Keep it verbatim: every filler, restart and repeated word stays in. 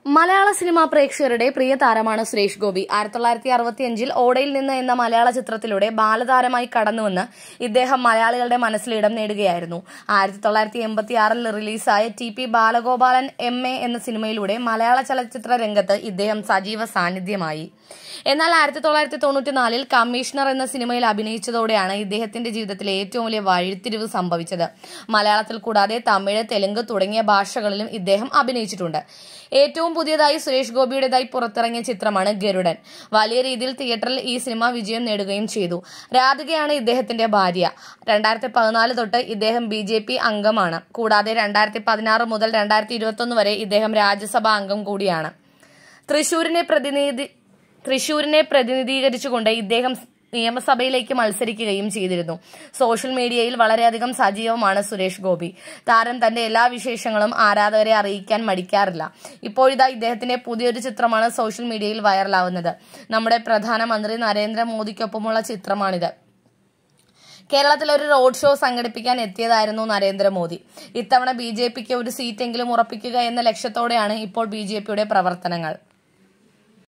മലയാള cinema പ്രേക്ഷകരുടെ പ്രിയ താരമാണ് സുരേഷ് ഗോപി. ആയിരത്തി തൊള്ളായിരത്തി അറുപത്തിയഞ്ചിൽ ഓടയിൽ നിന്ന് എന്ന മലയാള ചിത്രത്തിലൂടെ ബാലതാരമായി കടന്നുവന്ന് ഇദ്ദേഹം മലയാളികളുടെ മനസ്സിൽ ഇടം നേടുകയായിരുന്നു. ആയിരത്തി തൊള്ളായിരത്തി എൺപത്തി ആറിൽ റിലീസായ T P Balagopalan M A എന്ന സിനിമയിലൂടെ മലയാള ചലച്ചിത്ര രംഗത്ത് ഇദ്ദേഹം സജീവ സാന്നിധ്യമായി. എന്നാൽ ആയിരത്തി തൊള്ളായിരത്തി തൊണ്ണൂറ്റിനാലിൽ കമ്മീഷണർ എന്ന സിനിമയിൽ അഭിനയിച്ചതോടെയാണ് ഇദ്ദേഹത്തിന്റെ ജീവിതത്തിലെ ഏറ്റവും വലിയ വഴിത്തിരിവ് സംഭവിച്ചത്. മലയാളത്തിൽ കൂടാതെ തമിഴ്, തെലുങ്ക് തുടങ്ങിയ ഭാഷകളിലും ഇദ്ദേഹം അഭിനയിച്ചിട്ടുണ്ട്. ഏറ്റവും പുതിയതായി സുരേഷ് ഗോപിയുടേതായി പുറത്തിറങ്ങിയ ചിത്രമാണ് ഗരുഡൻ. വലിയ രീതിയിൽ തിയേറ്ററിൽ ഈ സിനിമ വിജയം നേടുകയും ചെയ്തു. രാധികയാണ് ഇദ്ദേഹത്തിന്റെ ഭാര്യ. രണ്ടായിരത്തി പതിനാല് തൊട്ട് ഇദ്ദേഹം ബി ജെ പി അംഗമാണ്. കൂടാതെ രണ്ടായിരത്തി പതിനാറ് മുതൽ രണ്ടായിരത്തി ഇരുപത്തി ഒന്ന് വരെ ഇദ്ദേഹം രാജ്യസഭാ അംഗം കൂടിയാണ്. തൃശൂരിനെ പ്രതിനിധി തൃശൂരിനെ പ്രതിനിധീകരിച്ചുകൊണ്ട് ഇദ്ദേഹം നിയമസഭയിലേക്ക് മത്സരിക്കുകയും ചെയ്തിരുന്നു. സോഷ്യൽ മീഡിയയിൽ വളരെയധികം സജീവമാണ് സുരേഷ് ഗോപി. താരം തന്റെ എല്ലാ വിശേഷങ്ങളും ആരാധകരെ അറിയിക്കാൻ മടിക്കാറില്ല. ഇപ്പോഴിതാ ഇദ്ദേഹത്തിന്റെ പുതിയൊരു ചിത്രമാണ് സോഷ്യൽ മീഡിയയിൽ വൈറലാവുന്നത്. നമ്മുടെ പ്രധാനമന്ത്രി നരേന്ദ്രമോദിക്കൊപ്പമുള്ള ചിത്രമാണിത്. കേരളത്തിൽ ഒരു റോഡ് ഷോ സംഘടിപ്പിക്കാൻ എത്തിയതായിരുന്നു നരേന്ദ്രമോദി. ഇത്തവണ ബി ജെ പിക്ക് ഒരു സീറ്റെങ്കിലും ഉറപ്പിക്കുക എന്ന ലക്ഷ്യത്തോടെയാണ് ഇപ്പോൾ ബി ജെ പിയുടെ പ്രവർത്തനങ്ങൾ.